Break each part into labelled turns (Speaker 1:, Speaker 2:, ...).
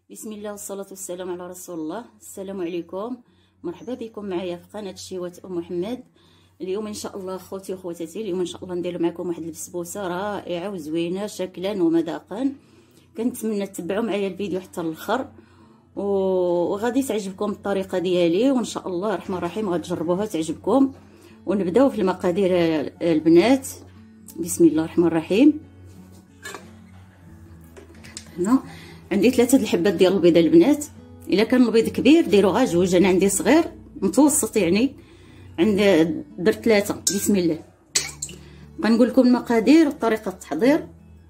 Speaker 1: بسم الله والصلاة والسلام على رسول الله. السلام عليكم، مرحبا بكم معايا في قناة شيوات ام محمد. اليوم ان شاء الله خوتي وخواتاتي، اليوم ان شاء الله ندير معكم واحد البسبوسه رائعه وزوينه شكلا ومذاقا. كنتمنى تتبعوا معايا الفيديو حتى الاخر وغادي تعجبكم الطريقه ديالي، وان شاء الله الرحمن الرحيم غتجربوها تعجبكم. ونبداو في المقادير البنات. بسم الله الرحمن الرحيم. هنا عندي 3 الحبات ديال البيض البنات. الا كان البيض كبير ديروا غير 2، انا عندي صغير متوسط يعني درت 3. بسم الله. غنقول لكم المقادير وطريقه التحضير.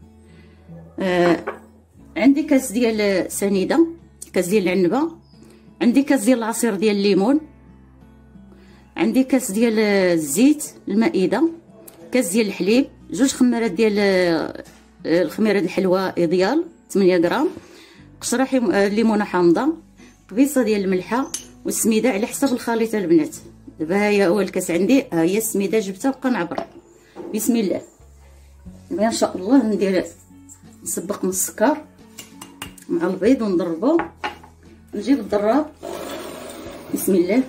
Speaker 1: عندي كاس ديال سنيده، كاس ديال العنبه، عندي كاس ديال العصير ديال الليمون، عندي كاس ديال الزيت المائده، كاس ديال الحليب، 2 خمارات ديال الخميره الحلوه ايديال 8 غرام، قشره ليمونه حامضه، قبيصه ديال الملحه والسميده على حسب الخليط البنات. دابا ها هي اول كاس عندي، ها هي السميده جبتها بقى نعبر. بسم الله. دابا ان شاء الله ندير نسبق من السكر مع البيض ونضربو. نجيب الضراب. بسم الله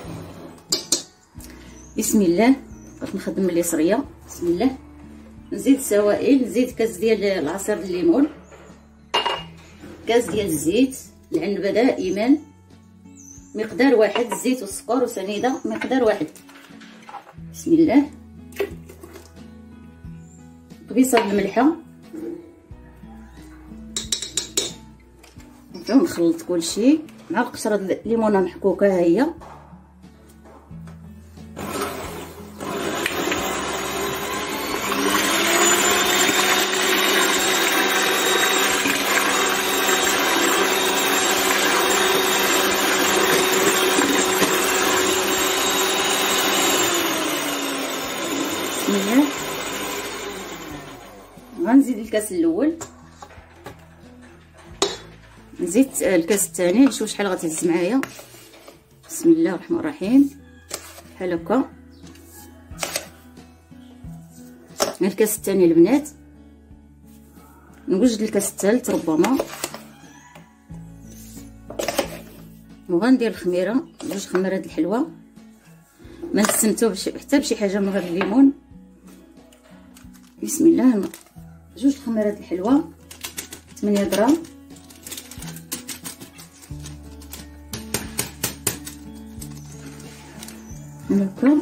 Speaker 1: بسم الله. باش نخدم اليسريه. بسم الله. نزيد السوائل، نزيد كاس ديال العصير الليمون، كاس ديال الزيت العنبه دائما مقدار واحد، الزيت والسكر وسنيده مقدار واحد. بسم الله. قبيصه الملحه. نبداو نخلط كلشي مع القشره ديال الليمونه محكوكه. ها هي غنزيد الكاس الاول، نزيد الكاس الثاني، نشوف شحال غتهز معايا. بسم الله الرحمن الرحيم. بحال هكا. الكاس الثاني البنات، نوجد الكاس الثالث ربما، وغندير الخميره 2 خمارات الحلوه. ما نستمتو حتى بشي حاجه من غير الليمون. بسم الله. 2 خميرات الحلوه 8 غرام، هكا.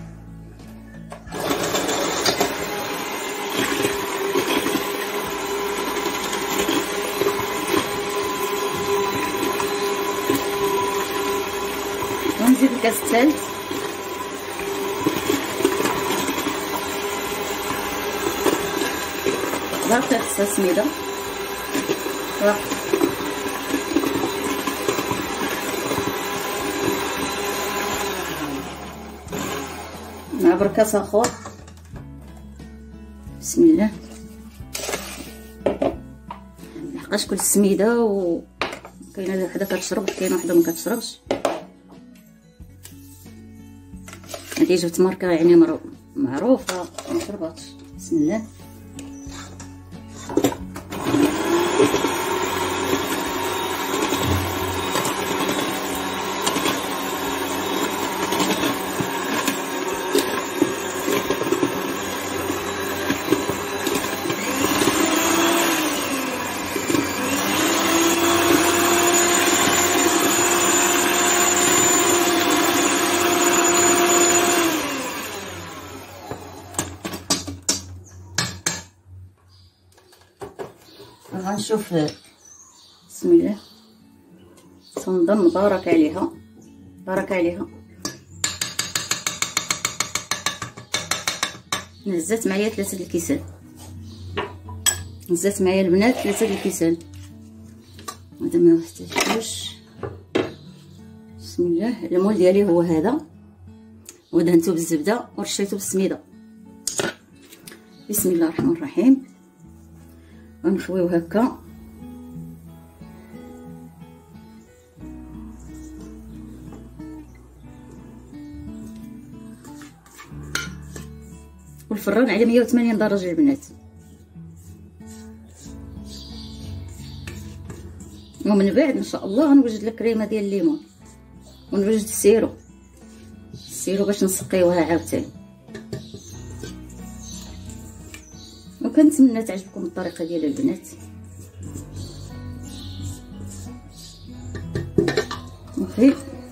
Speaker 1: ونزيد الكاس الثالث. باقي خصها سميده. نعبر كاس اخر. بسم الله. لحقاش كل السميده وكاينه وحده كتشرب كاينه وحده ما كتشربش. هذه جبت ماركه يعني معروفه ما شرباتش. بسم الله. غنشوف. بسم الله. تنظم. بارك عليها بارك عليها. نزات معايا 3 الكيسان، نزات معايا البنات 3 الكيسان. هذا ما محتاجوش. بسم الله. المول ديالي هو هذا، ودهنته بالزبده ورشيته بالسميده. بسم الله الرحمن الرحيم. غنخويو هكا. والفران على 180 درجه البنات. ومن بعد ان شاء الله غنوجد الكريمه ديال الليمون ونوجد السيرو باش نسقيوها عاوتاني. وكنتمنى تعجبكم الطريقه ديال البنات. صافي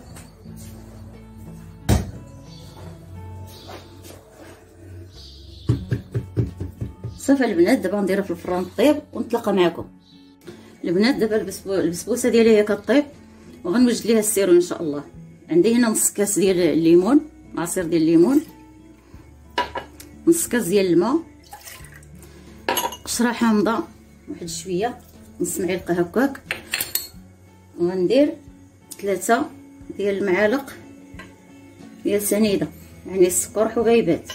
Speaker 1: صافي البنات، دابا نديرها في الفران طيب ونتلاقى معكم. البنات دابا البسبوسه ديالي هي كطيب وغنوجد ليها السيرو ان شاء الله. عندي هنا نص كاس ديال الليمون، عصير ديال الليمون، نص كاس ديال الماء، قشره حامضه واحد شويه، نص معلقه هكاك، وغندير 3 ديال المعالق ديال سنيده يعني السكر حبيبات.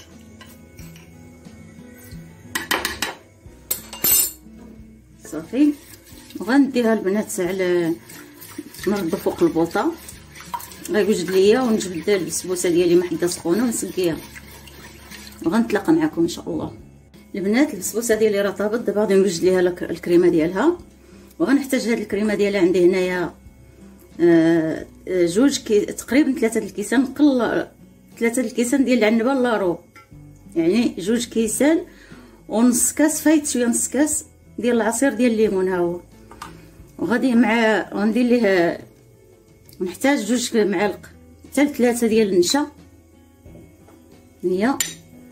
Speaker 1: صافي وغنديها البنات على نرد فوق البوطه، غيوجد ليا ونجبد البسبوسه ديالي محده سخونه ونسقيها وغنتلاقى معكم ان شاء الله. البنات البسبوسه ديالي راه طابت، دابا غادي نوجد ليها الكريمه ديالها، وغنحتاج هاد الكريمه ديالها. عندي هنايا تقريبا 3 الكيسان، قل 3 الكيسان ديال العنبه لارو، يعني 2 كيسان ونص كاس فايت شويه، نص كاس ديال العصير ديال الليمون ها هو. وغادي مع غندير ليه نحتاج 2 معالق حتى 3 ديال النشا، هي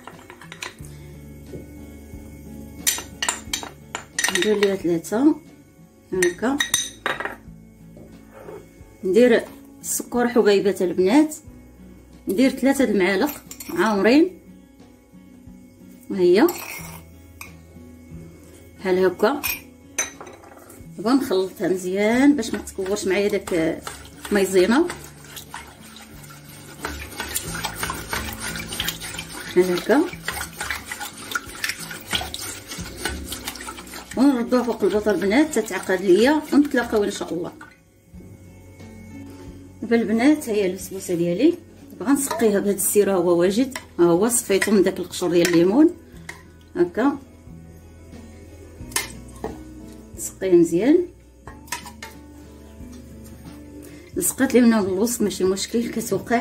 Speaker 1: ندير ليها 3 هكا. ندير السكر حبيبات البنات، ندير 3 المعالق عامرين، وهي بحال هكا. دابا نخلطها مزيان باش ما تكورش معايا داك مايزينا، بحال هكا، ونردوها فوق البوطه البنات تتعقد ليا ونتلاقاو ان شاء الله. دابا البنات هي البسبوسه ديالي، دابا غنسقيها بهذا السيرو هو واجد، ها هو صفيتو من داك القشور ديال الليمون هكا، نسقيه مزيان. لصقات لي من الوسط ماشي مشكل كتوقع.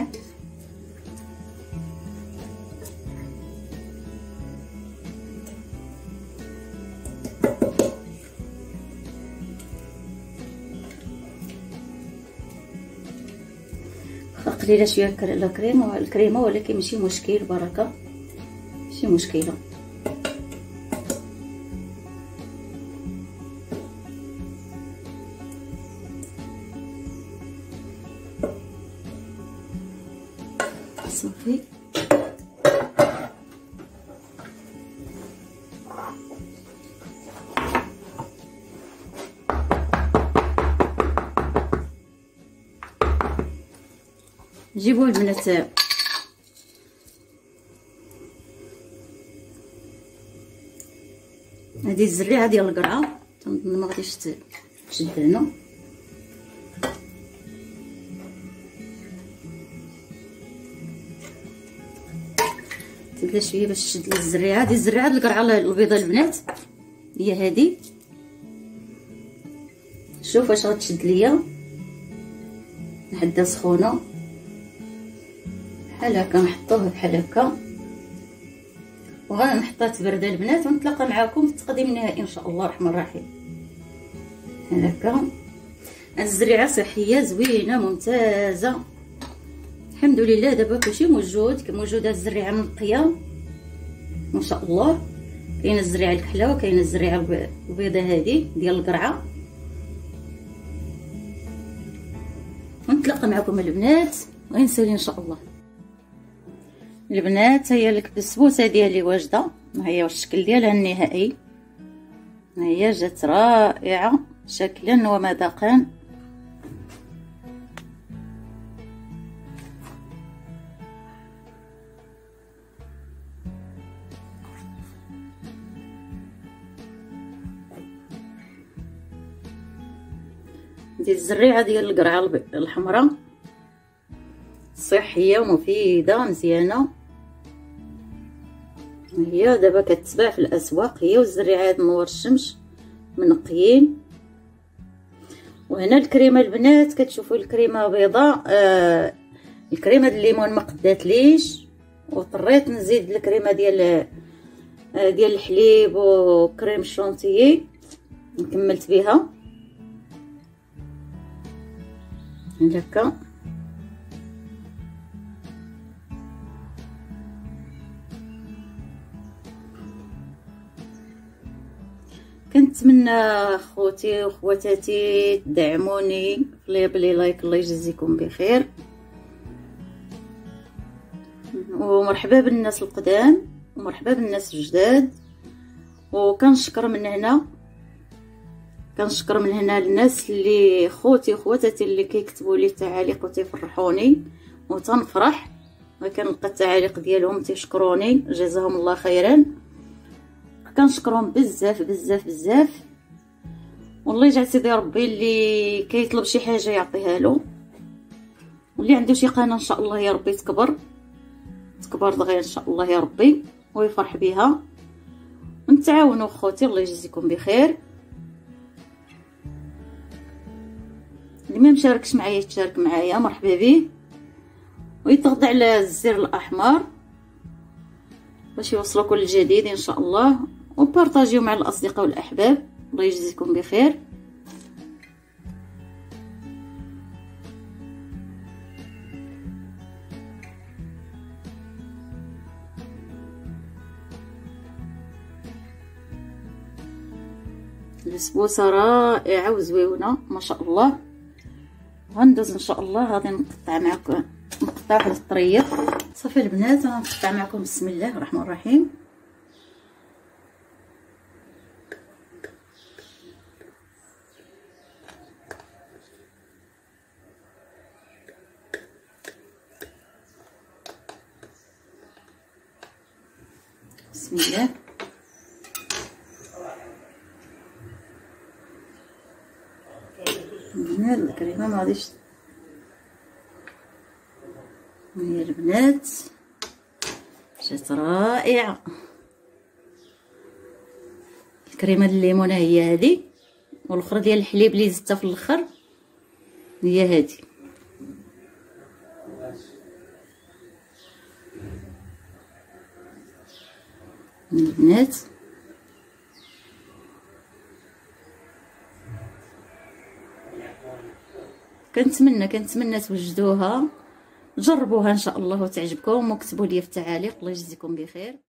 Speaker 1: قليله شويه الكريمه ولكن ماشي مشكل، بركه ماشي مشكله. صافي جيبوا البنات هذه الزريعه ديال القرعه، تنظن ما غاديش تشد هنا. تبدا شويه باش تشد لي الزريعه. هذه الزريعه ديال القرعه البيضاء البنات هي هذه، شوف واش غتشد ليا حده سخونه بحال هكا، نحطوها بحال هكا وغنحطها تبرد البنات، ونتلاقى معكم في التقديم النهائي ان شاء الله الرحمن الرحيم. بحال هكا. هاد الزريعه صحيه زوينه ممتازه الحمد لله. دابا كلشي موجود، موجوده الزريعه منقيه ما شاء الله. كاينه الزريعه الكحله وكاينه الزريعه البيضاء هذه ديال القرعه. ونتلاقى معكم البنات غنسالي ان شاء الله. البنات هي البسبوسه ديالي واجده، ها هي الشكل ديالها النهائي، ها هي جات رائعه شكلا ومذاقا. دي الزريعه ديال القرعه الحمراء صحيه ومفيده مزيانه، هي دابا كتباع في الاسواق، هي والزريعات نور الشمس منقيين. وهنا الكريمه البنات كتشوفوا الكريمه بيضاء. الكريمه ديال الليمون ما قداتليش، واضطريت نزيد الكريمه ديال الحليب وكريم الشونتيي كملت بها هكا. كنتمنى خوتي وخواتاتي تدعموني بلي لايك. الله يجزيكم بخير، ومرحبا بالناس القدام ومرحبا بالناس الجداد. وكنشكر من هنا الناس اللي خوتي وخواتاتي اللي كيكتبوا لي تعاليق وتيفرحوني وتنفرح، وكنلقى التعاليق ديالهم تيشكروني، جزاهم الله خيرا. كنشكرهم بزاف بزاف بزاف، والله يجعل سيدي ربي اللي كيطلب شي حاجه يعطيها له، واللي عنده شي قناه ان شاء الله يا ربي تكبر دغيا ان شاء الله يا ربي ويفرح بها. ونتعاونوا خوتي، الله يجزيكم بخير. اللي ما مشاركش معايا يتشارك معايا مرحبا به، ويضغط على الزر الاحمر باش يوصلوا كل جديد ان شاء الله، وبارطاجيو مع الاصدقاء والاحباب. الله يجزيكم بخير. البسبوسه رائعه وزويونه ما شاء الله. غندوز ان شاء الله غادي نقطع معكم واحد الطريق. صافي البنات انا نقطع معكم بسم الله الرحمن الرحيم. بسم الله. هنا الكريمه ما غاديش هي البنات جات رائعه. الكريمه الليمونه هي هذه، والاخرى ديال الحليب اللي زدتها في الاخر هي هذه. البنات كنتمنى توجدوها، جربوها ان شاء الله وتعجبكم، وكتبوا لي في التعاليق. الله يجزيكم بخير.